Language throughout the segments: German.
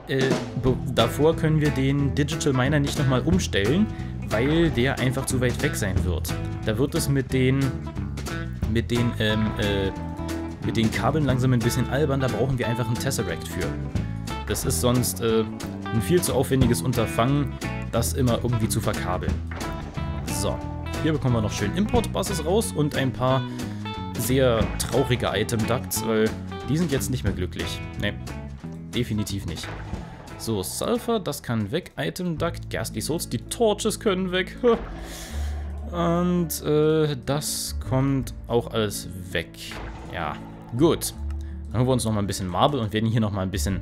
davor können wir den Digital Miner nicht nochmal umstellen, weil der einfach zu weit weg sein wird. Da wird es mit den Kabeln langsam ein bisschen albern, da brauchen wir einfach einen Tesseract für. Das ist sonst ein viel zu aufwendiges Unterfangen, das immer irgendwie zu verkabeln. So, hier bekommen wir noch schön Import-Buses raus und ein paar sehr traurige Item-Ducts, weil die sind jetzt nicht mehr glücklich. Ne, definitiv nicht. So, Sulfur, das kann weg. Item-Duct, Ghastly Souls, die Torches können weg. Und das kommt auch alles weg. Ja, gut. Dann holen wir uns nochmal ein bisschen Marble und werden hier nochmal ein bisschen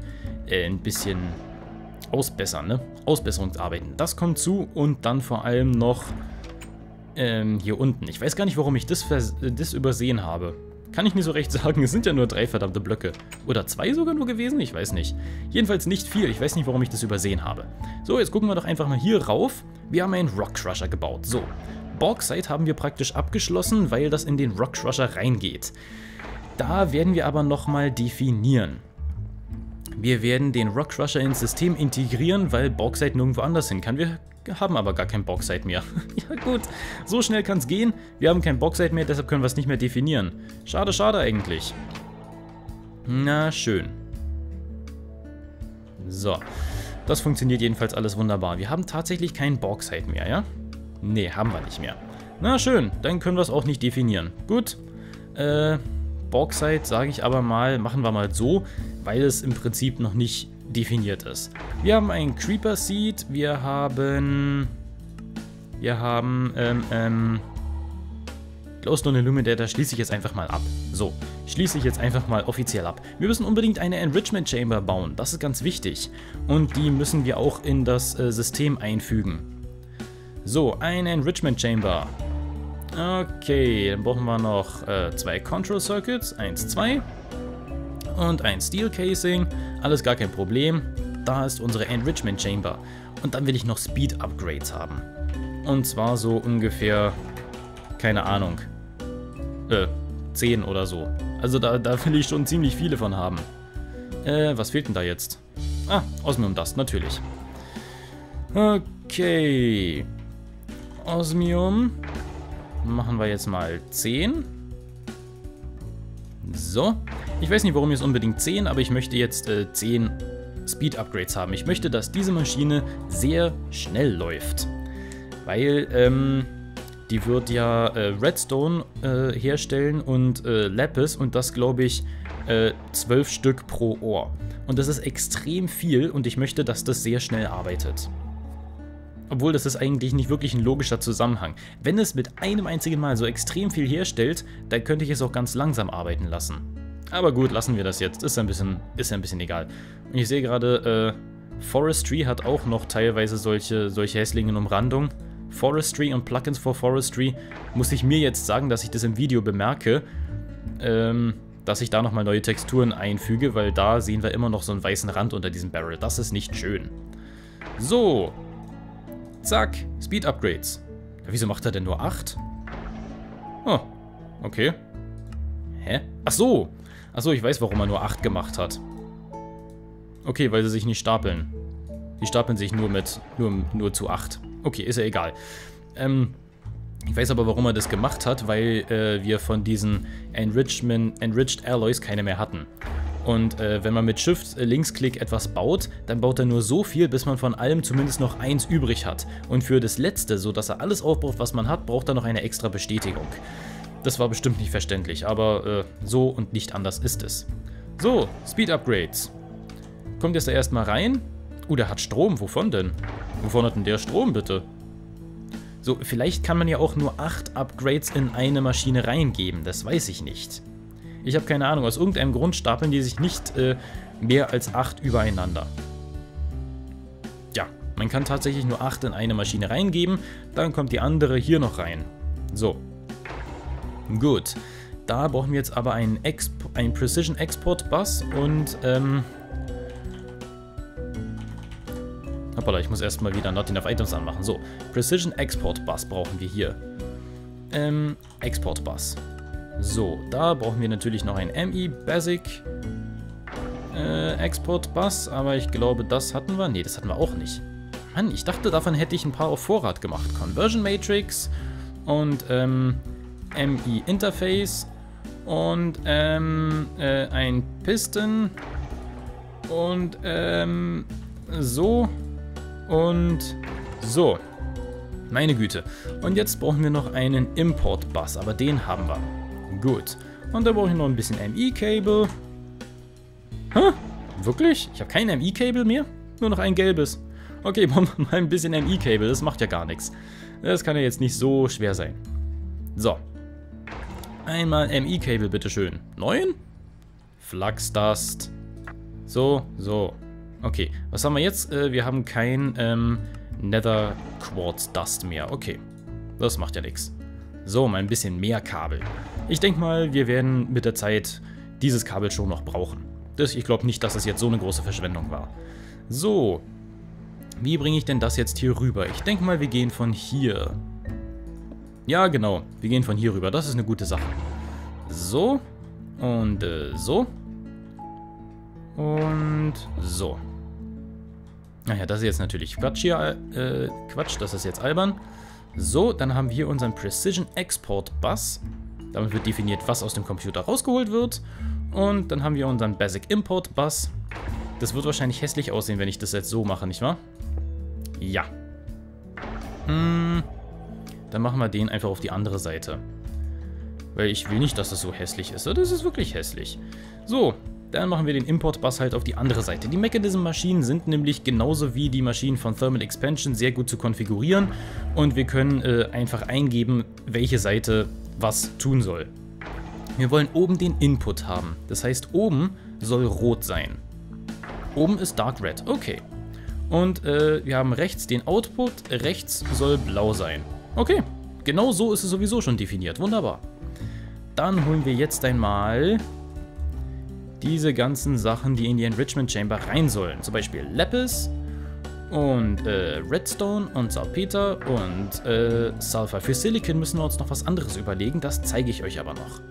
ausbessern, ne? Ausbesserungsarbeiten. Das kommt zu und dann vor allem noch hier unten. Ich weiß gar nicht, warum ich das übersehen habe. Kann ich nicht so recht sagen. Es sind ja nur 3 verdammte Blöcke. Oder 2 sogar nur gewesen? Ich weiß nicht. Jedenfalls nicht viel. Ich weiß nicht, warum ich das übersehen habe. So, jetzt gucken wir doch einfach mal hier rauf. Wir haben einen Rock Crusher gebaut. So, Bauxite haben wir praktisch abgeschlossen, weil das in den Rock Crusher reingeht. Da werden wir aber nochmal definieren. Wir werden den Rock Crusher ins System integrieren, weil Bauxite nirgendwo anders hin kann. Wir haben aber gar kein Bauxite mehr. Ja gut, so schnell kann es gehen. Wir haben kein Bauxite mehr, deshalb können wir es nicht mehr definieren. Schade, schade eigentlich. Na schön. So, das funktioniert jedenfalls alles wunderbar. Wir haben tatsächlich kein Bauxite mehr, ja? Nee, haben wir nicht mehr. Na schön, dann können wir es auch nicht definieren. Gut, Bauxite, sage ich aber mal, machen wir mal so, weil es im Prinzip noch nicht definiert ist. Wir haben einen Creeper Seed, wir haben Glowstone Illuminator, schließe ich jetzt einfach mal ab. So, schließe ich jetzt einfach mal offiziell ab. Wir müssen unbedingt eine Enrichment Chamber bauen, das ist ganz wichtig. Und die müssen wir auch in das System einfügen. So, eine Enrichment Chamber. Okay, dann brauchen wir noch 2 Control Circuits, 1, 2. Und ein Steel Casing, alles gar kein Problem. Da ist unsere Enrichment Chamber. Und dann will ich noch Speed Upgrades haben. Und zwar so ungefähr, keine Ahnung, 10 oder so. Also da will ich schon ziemlich viele von haben. Was fehlt denn da jetzt? Ah, Osmium Dust, natürlich. Okay. Osmium machen wir jetzt mal 10. So. Ich weiß nicht, warum jetzt unbedingt 10, aber ich möchte jetzt 10 Speed Upgrades haben. Ich möchte, dass diese Maschine sehr schnell läuft. Weil die wird ja Redstone herstellen und Lapis und das glaube ich 12 Stück pro Ohr. Und das ist extrem viel und ich möchte, dass das sehr schnell arbeitet. Obwohl, das ist eigentlich nicht wirklich ein logischer Zusammenhang. Wenn es mit einem einzigen Mal so extrem viel herstellt, dann könnte ich es auch ganz langsam arbeiten lassen. Aber gut, lassen wir das jetzt. Ist ja ein bisschen egal. Und ich sehe gerade, Forestry hat auch noch teilweise solche hässlichen Umrandungen. Forestry und Plugins for Forestry muss ich mir jetzt sagen, dass ich das im Video bemerke, dass ich da nochmal neue Texturen einfüge, weil da sehen wir immer noch so einen weißen Rand unter diesem Barrel. Das ist nicht schön. So. Zack. Speed Upgrades. Ja, wieso macht er denn nur 8? Oh. Okay. Hä? Ach so. Achso, ich weiß, warum er nur 8 gemacht hat. Okay, weil sie sich nicht stapeln. Die stapeln sich nur zu 8. Okay, ist ja egal. Ich weiß aber, warum er das gemacht hat, weil wir von diesen Enriched Alloys keine mehr hatten. Und wenn man mit Shift-Linksklick etwas baut, dann baut er nur so viel, bis man von allem zumindest noch 1 übrig hat. Und für das letzte, so dass er alles aufbraucht, was man hat, braucht er noch eine extra Bestätigung. Das war bestimmt nicht verständlich, aber so und nicht anders ist es. So, Speed Upgrades. Kommt jetzt da erstmal rein. Der hat Strom. Wovon denn? Wovon hat denn der Strom, bitte? So, vielleicht kann man ja auch nur 8 Upgrades in eine Maschine reingeben. Das weiß ich nicht. Ich habe keine Ahnung. Aus irgendeinem Grund stapeln die sich nicht mehr als 8 übereinander. Ja, man kann tatsächlich nur 8 in eine Maschine reingeben. Dann kommt die andere hier noch rein. So. Gut, da brauchen wir jetzt aber einen Precision Export Bus und hoppala, ich muss erstmal wieder Not Enough Items anmachen. So, Precision Export Bus brauchen wir hier. Export Bus. So, da brauchen wir natürlich noch ein ME Basic. Export-Bus, aber ich glaube, das hatten wir. Ne, das hatten wir auch nicht. Mann, ich dachte, davon hätte ich ein paar auf Vorrat gemacht. Conversion Matrix und MI-Interface und ein Piston und so und so. Meine Güte. Und jetzt brauchen wir noch einen Import-Bus, aber den haben wir. Gut. Und dann brauche ich noch ein bisschen MI-Cable. Hä? Wirklich? Ich habe kein MI-Cable mehr? Nur noch ein gelbes. Okay, brauchen wir mal ein bisschen MI-Cable. Das macht ja gar nichts. Das kann ja jetzt nicht so schwer sein. So. Einmal MI-Cable, bitteschön. 9? Flux-Dust. So, so. Okay, was haben wir jetzt? Wir haben kein Nether Quartz Dust mehr. Okay, das macht ja nichts. So, mal ein bisschen mehr Kabel. Ich denke mal, wir werden mit der Zeit dieses Kabel schon noch brauchen. Ich glaube nicht, dass das jetzt so eine große Verschwendung war. So, wie bringe ich denn das jetzt hier rüber? Ich denke mal, wir gehen von hier. Ja, genau, wir gehen von hier rüber. Das ist eine gute Sache. So, und so. Und so. Naja, das ist jetzt natürlich Quatsch hier. Quatsch, das ist jetzt albern. So, dann haben wir hier unseren Precision Export Bus. Damit wird definiert, was aus dem Computer rausgeholt wird. Und dann haben wir unseren Basic Import Bus. Das wird wahrscheinlich hässlich aussehen, wenn ich das jetzt so mache, nicht wahr? Ja. Dann machen wir den einfach auf die andere Seite. Weil ich will nicht, dass es so hässlich ist. Das ist wirklich hässlich. So, dann machen wir den Import-Bus halt auf die andere Seite. Die Mechanism-Maschinen sind nämlich genauso wie die Maschinen von Thermal Expansion sehr gut zu konfigurieren. Und wir können einfach eingeben, welche Seite was tun soll. Wir wollen oben den Input haben. Das heißt, oben soll rot sein. Oben ist Dark Red. Okay. Und wir haben rechts den Output. Rechts soll blau sein. Okay. Genau so ist es sowieso schon definiert. Wunderbar. Dann holen wir jetzt einmal diese ganzen Sachen, die in die Enrichment Chamber rein sollen. Zum Beispiel Lapis und Redstone und Salpeter und Sulfur. Für Silicon müssen wir uns noch was anderes überlegen. Das zeige ich euch aber noch.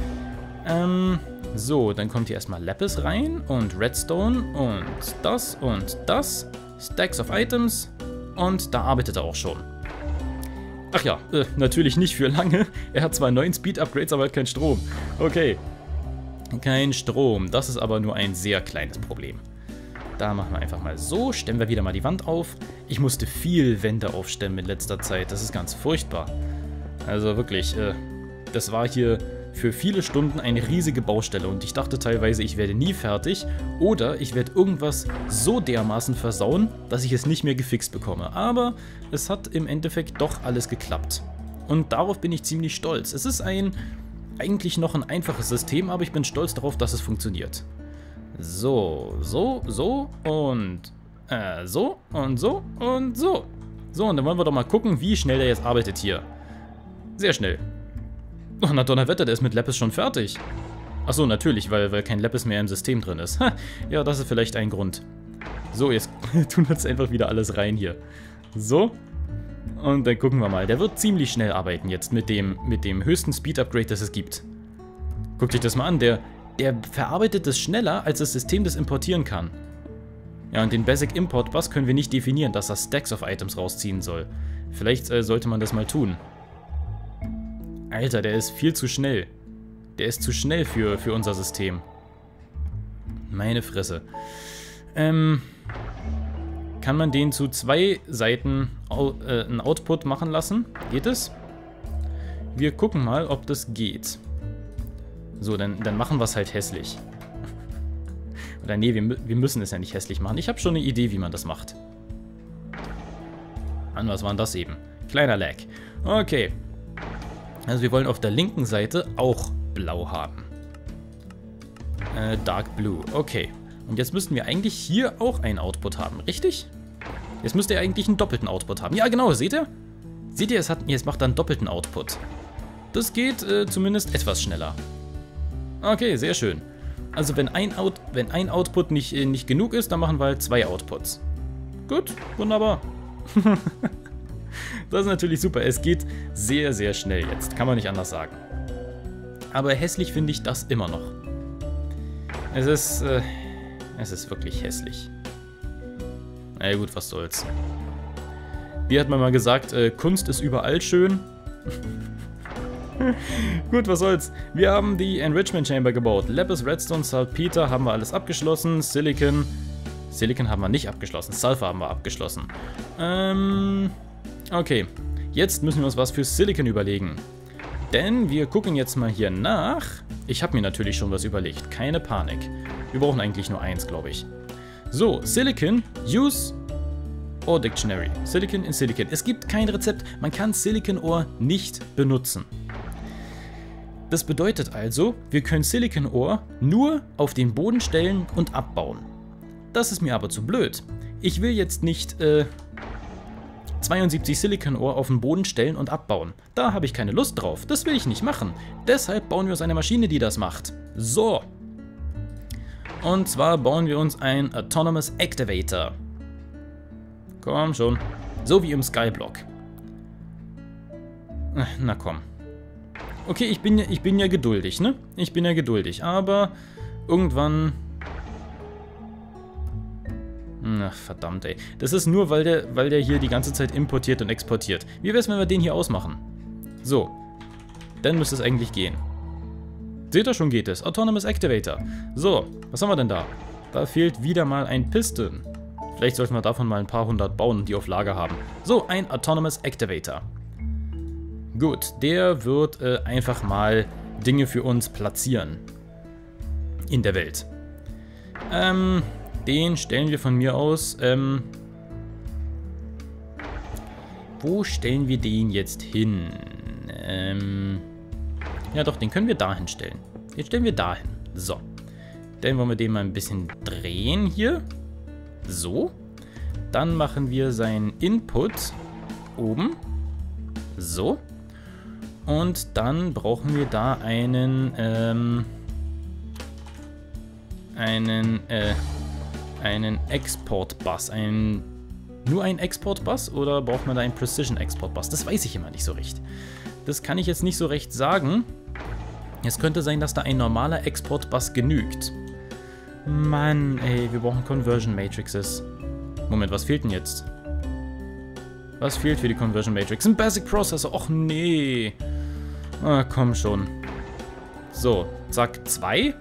So, dann kommt hier erstmal Lapis rein und Redstone und das und das. Stacks of Items und da arbeitet er auch schon. Ach ja, natürlich nicht für lange. Er hat zwar 9 Speed-Upgrades, aber hat keinen Strom. Okay. Kein Strom. Das ist aber nur ein sehr kleines Problem. Da machen wir einfach mal so. Stemmen wir wieder mal die Wand auf. Ich musste viel Wände aufstemmen in letzter Zeit. Das ist ganz furchtbar. Also wirklich, das war hier für viele Stunden eine riesige Baustelle. Und ich dachte teilweise, ich werde nie fertig. Oder ich werde irgendwas so dermaßen versauen, dass ich es nicht mehr gefixt bekomme. Aber es hat im Endeffekt doch alles geklappt. Und darauf bin ich ziemlich stolz. Es ist eigentlich noch ein einfaches System, aber ich bin stolz darauf, dass es funktioniert. So, so, so und so und so und so. So, und dann wollen wir doch mal gucken, wie schnell der jetzt arbeitet hier. Sehr schnell. Oh, na Donnerwetter, der ist mit Lapis schon fertig. Achso, natürlich, weil kein Lapis mehr im System drin ist. Ja, das ist vielleicht ein Grund. So, jetzt tun wir jetzt einfach wieder alles rein hier. So. Und dann gucken wir mal. Der wird ziemlich schnell arbeiten jetzt mit dem höchsten Speed-Upgrade, das es gibt. Guckt euch das mal an. Der verarbeitet das schneller, als das System das importieren kann. Ja, und den Basic Import Bus können wir nicht definieren, dass er Stacks of Items rausziehen soll. Vielleicht sollte man das mal tun. Alter, der ist viel zu schnell. Der ist zu schnell für unser System. Meine Fresse. Kann man den zu 2 Seiten einen Output machen lassen? Geht es? Wir gucken mal, ob das geht. So, dann machen wir es halt hässlich. Oder nee, wir müssen es ja nicht hässlich machen. Ich habe schon eine Idee, wie man das macht. Was war denn das eben? Kleiner Lag. Okay. Also wir wollen auf der linken Seite auch blau haben. Dark Blue. Okay. Und jetzt müssten wir eigentlich hier auch einen Output haben, richtig? Jetzt müsste er eigentlich einen doppelten Output haben. Ja, genau, seht ihr? Seht ihr, jetzt macht er einen doppelten Output. Das geht zumindest etwas schneller. Okay, sehr schön. Also wenn ein Output nicht genug ist, dann machen wir halt 2 Outputs. Gut, wunderbar. Das ist natürlich super. Es geht sehr, sehr schnell jetzt. Kann man nicht anders sagen. Aber hässlich finde ich das immer noch. Es ist... Es ist wirklich hässlich. Na ja, gut, was soll's. Wie hat man mal gesagt, Kunst ist überall schön. Gut, was soll's. Wir haben die Enrichment Chamber gebaut. Lapis, Redstone, Saltpeter haben wir alles abgeschlossen. Silicon haben wir nicht abgeschlossen. Sulfur haben wir abgeschlossen. Okay. Jetzt müssen wir uns was für Silicon überlegen. Denn wir gucken jetzt mal hier nach. Ich habe mir natürlich schon was überlegt. Keine Panik. Wir brauchen eigentlich nur eins, glaube ich. So, Silicon, Use Ore Dictionary. Silicon in Silicon. Es gibt kein Rezept. Man kann Silicon Ore nicht benutzen. Das bedeutet also, wir können Silicon Ore nur auf den Boden stellen und abbauen. Das ist mir aber zu blöd. Ich will jetzt nicht 72 Silicon Ore auf den Boden stellen und abbauen. Da habe ich keine Lust drauf. Das will ich nicht machen. Deshalb bauen wir uns eine Maschine, die das macht. So. Und zwar bauen wir uns ein Autonomous Activator. Komm schon. So wie im Skyblock. Na komm. Okay, ich bin ja geduldig, ne? Ich bin ja geduldig, aber irgendwann... Ach, verdammt, ey. Das ist nur, weil der hier die ganze Zeit importiert und exportiert. Wie wär's, wenn wir den hier ausmachen? So. Dann müsste es eigentlich gehen. Seht ihr, schon geht es. Autonomous Activator. So, was haben wir denn da? Da fehlt wieder mal ein Piston. Vielleicht sollten wir davon mal ein paar hundert bauen und die auf Lager haben. So, ein Autonomous Activator. Gut, der wird einfach mal Dinge für uns platzieren. In der Welt. Den stellen wir von mir aus. Wo stellen wir den jetzt hin? Ja doch, den können wir dahin stellen. Den stellen wir dahin. So. Dann wollen wir den mal ein bisschen drehen hier. So. Dann machen wir seinen Input oben. So. Und dann brauchen wir da einen Export-Bus. Nur ein Export-Bus oder braucht man da einen Precision-Export-Bus? Das weiß ich immer nicht so recht. Das kann ich jetzt nicht so recht sagen. Es könnte sein, dass da ein normaler Export-Bus genügt. Mann, ey, wir brauchen Conversion Matrices. Moment, was fehlt denn jetzt? Was fehlt für die Conversion Matrix? Ein Basic Processor. Och nee. Ah, komm schon. So, zack, 2.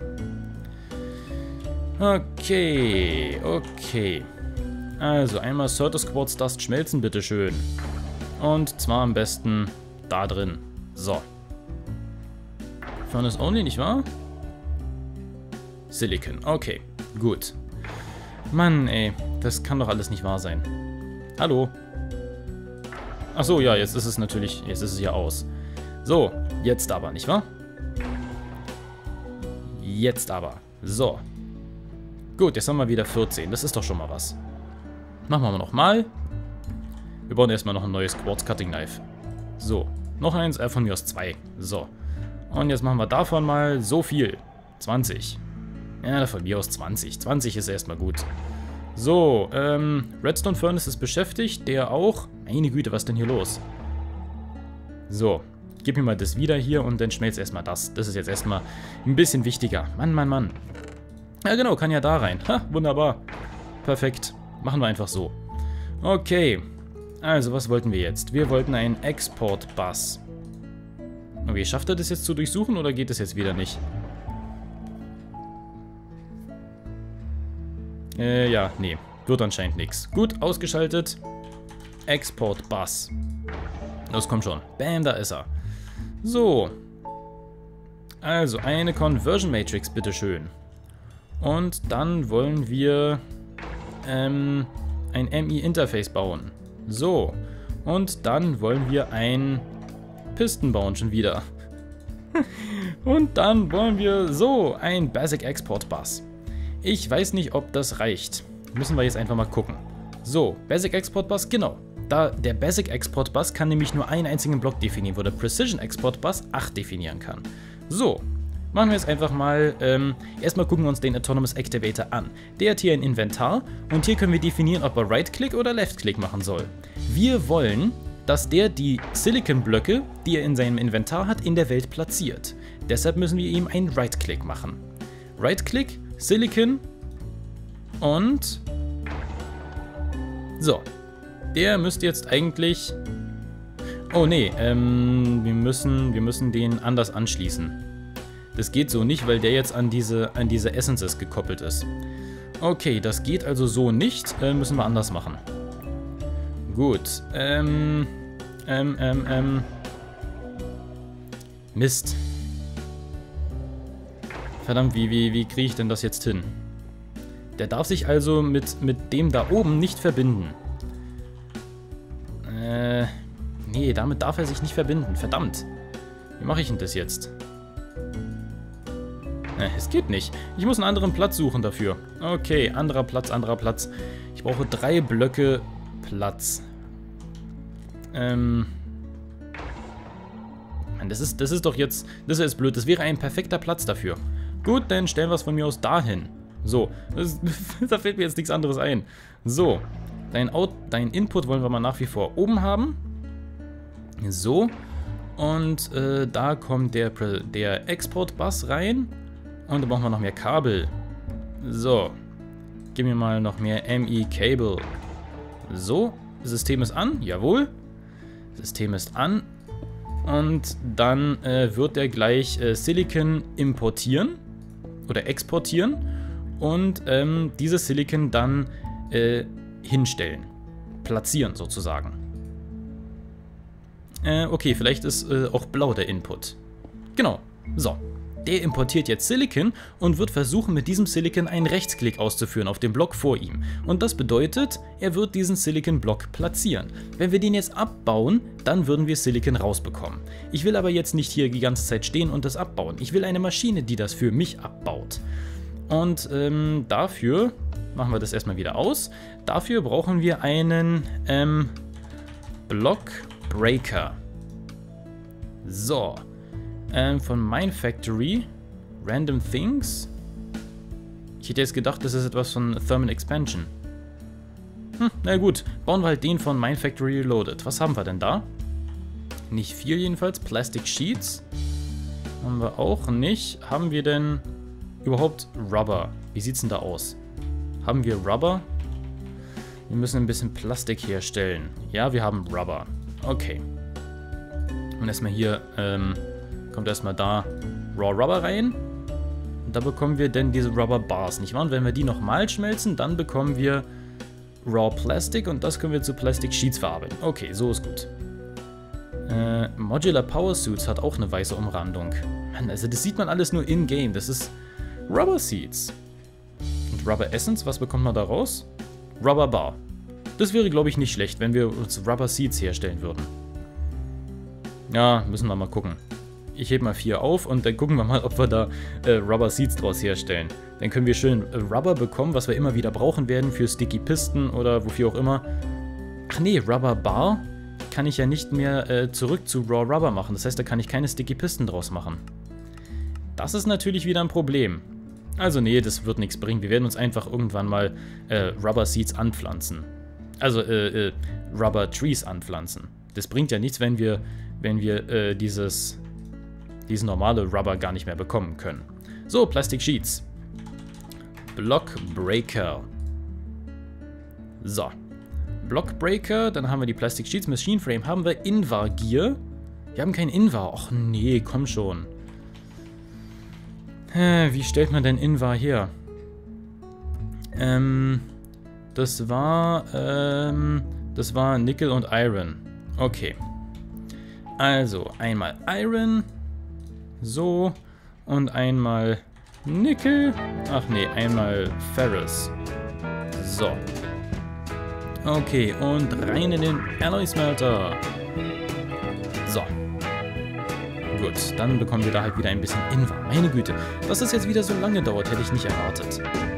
Okay, okay. Also einmal Certus Quartz Dust schmelzen, bitteschön. Und zwar am besten da drin. So. Furnace Only, nicht wahr? Silicon, okay, gut. Mann, ey, das kann doch alles nicht wahr sein. Hallo? Achso, ja, jetzt ist es natürlich, jetzt ist es hier aus. So, jetzt aber, nicht wahr? Jetzt aber. So. Gut, jetzt haben wir wieder 14. Das ist doch schon mal was. Machen wir nochmal. Wir bauen erstmal noch ein neues Quartz Cutting Knife. So. Noch eins, von mir aus 2. So. Und jetzt machen wir davon mal so viel. 20. Ja, von mir aus 20. 20 ist erstmal gut. So, Redstone Furnace ist beschäftigt. Der auch. Meine Güte, was ist denn hier los? So. Gib mir mal das wieder hier und dann schmelzt erstmal das. Das ist jetzt erstmal ein bisschen wichtiger. Mann, Mann, Mann. Ja genau, kann ja da rein. Ha, wunderbar. Perfekt. Machen wir einfach so. Okay. Also, was wollten wir jetzt? Wir wollten einen Export-Bus. Okay, schafft er das jetzt zu durchsuchen oder geht das jetzt wieder nicht? Ja, nee. Wird anscheinend nichts. Gut, ausgeschaltet. Export-Bus. Los, komm schon. Bam, da ist er. So. Also, eine Conversion Matrix, bitteschön. Und dann wollen wir ein MI-Interface bauen. So. Und dann wollen wir ein Piston bauen, schon wieder. Und dann wollen wir so ein Basic Export Bus. Ich weiß nicht, ob das reicht. Müssen wir jetzt einfach mal gucken. So, Basic Export Bus, genau. Der Basic Export Bus kann nämlich nur einen einzigen Block definieren, wo der Precision Export Bus 8 definieren kann. So. Machen wir jetzt einfach mal, erstmal gucken wir uns den Autonomous Activator an. Der hat hier ein Inventar und hier können wir definieren, ob er Right-Click oder Left-Click machen soll. Wir wollen, dass der die Silicon-Blöcke, die er in seinem Inventar hat, in der Welt platziert. Deshalb müssen wir ihm einen Right-Click machen. Right-Click, Silicon, Und so, der müsste jetzt eigentlich... Oh nee, wir müssen den anders anschließen. Das geht so nicht, weil der jetzt an diese Essences gekoppelt ist. Okay, das geht also so nicht. Müssen wir anders machen. Gut. Mist. Verdammt, wie kriege ich denn das jetzt hin? Der darf sich also mit dem da oben nicht verbinden. Nee, damit darf er sich nicht verbinden. Verdammt. Wie mache ich denn das jetzt? Es geht nicht. Ich muss einen anderen Platz suchen dafür. Okay, anderer Platz, anderer Platz. Ich brauche 3 Blöcke Platz. Das ist doch jetzt... Das ist jetzt blöd. Das wäre ein perfekter Platz dafür. Gut, dann stellen wir es von mir aus dahin. So. Da fällt mir jetzt nichts anderes ein. So. Dein Input wollen wir mal nach wie vor oben haben. So. Und da kommt der Export-Bus rein. Und da brauchen wir noch mehr Kabel. So. Gib mir mal noch mehr ME-Cable. So. System ist an. Jawohl. System ist an. Und dann wird er gleich Silicon importieren. Oder exportieren. Und dieses Silicon dann hinstellen. Platzieren sozusagen. Okay, vielleicht ist auch blau der Input. Genau. So. Der importiert jetzt Silicon und wird versuchen, mit diesem Silicon einen Rechtsklick auszuführen auf dem Block vor ihm. Und das bedeutet, er wird diesen Silicon-Block platzieren. Wenn wir den jetzt abbauen, dann würden wir Silicon rausbekommen. Ich will aber jetzt nicht hier die ganze Zeit stehen und das abbauen. Ich will eine Maschine, die das für mich abbaut. Und dafür machen wir das erstmal wieder aus. Dafür brauchen wir einen Block Breaker. So. Von MineFactory. Random Things. Ich hätte jetzt gedacht, das ist etwas von Thermal Expansion. Na gut. Bauen wir halt den von MineFactory Reloaded. Was haben wir denn da? Nicht viel jedenfalls. Plastic Sheets. Haben wir auch nicht. Haben wir denn überhaupt Rubber? Wie sieht's denn da aus? Haben wir Rubber? Wir müssen ein bisschen Plastik herstellen. Ja, wir haben Rubber. Okay. Und erstmal hier, kommt erstmal da Raw Rubber rein. Und da bekommen wir dann diese Rubber Bars, nicht wahr? Und wenn wir die nochmal schmelzen, dann bekommen wir Raw Plastic und das können wir zu Plastic Sheets verarbeiten. Okay, so ist gut. Modular Power Suits hat auch eine weiße Umrandung. Mann, also das sieht man alles nur in-game. Das ist Rubber Seeds. Und Rubber Essence, was bekommt man da raus? Rubber Bar. Das wäre, glaube ich, nicht schlecht, wenn wir uns Rubber Seeds herstellen würden. Ja, müssen wir mal gucken. Ich hebe mal 4 auf und dann gucken wir mal, ob wir da Rubber Seeds draus herstellen. Dann können wir schön Rubber bekommen, was wir immer wieder brauchen werden für Sticky Pisten oder wofür auch immer. Ach nee, Rubber Bar kann ich ja nicht mehr zurück zu Raw Rubber machen. Das heißt, da kann ich keine Sticky Pisten draus machen. Das ist natürlich wieder ein Problem. Also nee, das wird nichts bringen. Wir werden uns einfach irgendwann mal Rubber Seeds anpflanzen. Also Rubber Trees anpflanzen. Das bringt ja nichts, wenn wir diesen normale Rubber gar nicht mehr bekommen können. So, Plastic Sheets. Block Breaker. So. Block Breaker, dann haben wir die Plastic Sheets. Machine Frame haben wir. Invar Gear. Wir haben kein Invar. Och nee, komm schon. Wie stellt man denn Invar her? Das war Nickel und Iron. Okay. Also, einmal Iron. So. Und einmal Nickel. Ach nee, einmal Ferrous. So. Okay, und rein in den Alloy Smelter. So. Gut, dann bekommen wir da halt wieder ein bisschen Invar. Meine Güte, dass das jetzt wieder so lange dauert, hätte ich nicht erwartet.